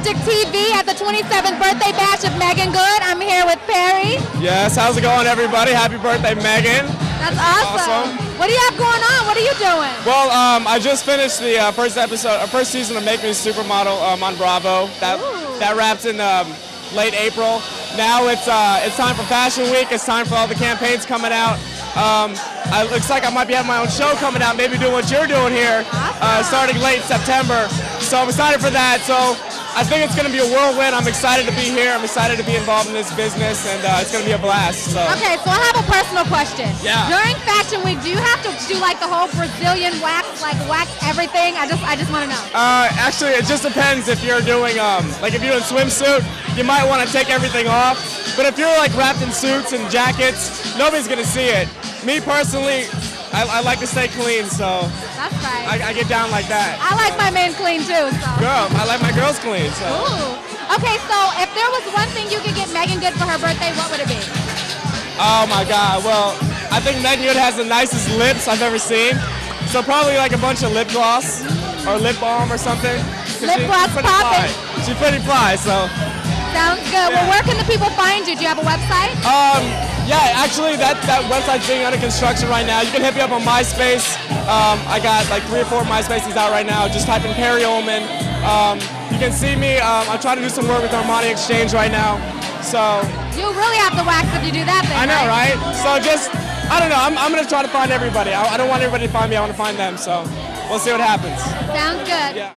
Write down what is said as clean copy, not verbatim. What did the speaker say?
Magic TV at the 27th birthday bash of Meagan Good. I'm here with Perry. Yes, how's it going, everybody? Happy birthday, Meagan. That's awesome. What do you have going on? What are you doing? Well, I just finished the first season of Make Me a Supermodel on Bravo. That wraps in late April. Now it's time for Fashion Week. It's time for all the campaigns coming out. It looks like I might be having my own show coming out, maybe doing what you're doing here, starting late September. So I'm excited for that. So I think it's going to be a whirlwind. I'm excited to be here. I'm excited to be involved in this business, and it's going to be a blast. So. Okay, so I have a personal question. Yeah. During Fashion Week, do you have to do like the whole Brazilian wax, like wax everything? I just want to know. Actually, it just depends if you're doing, like if you're doing swimsuit, you might want to take everything off. But if you're like wrapped in suits and jackets, nobody's going to see it. Me personally, I like to stay clean, so that's right. I get down like that. I like my men clean too. So. Girl, I like my girls clean. So. Ooh. Okay, so if there was one thing you could get Meagan Good for her birthday, what would it be? Oh my God. Well, I think Meagan Good has the nicest lips I've ever seen. So probably like a bunch of lip gloss or lip balm or something. Lip gloss popping. She's pretty fly, so. Sounds good. Yeah. Well, where can the people find you? Do you have a website? Yeah, actually that website's being under construction right now. You can hit me up on MySpace. I got like 3 or 4 MySpaces out right now. Just type in Perry Ullman. You can see me. I'm trying to do some work with Armani Exchange right now. So you really have to wax if you do that thing. I know, right? So just, I don't know. I'm gonna try to find everybody. I don't want everybody to find me. I want to find them. So we'll see what happens. Sounds good. Yeah.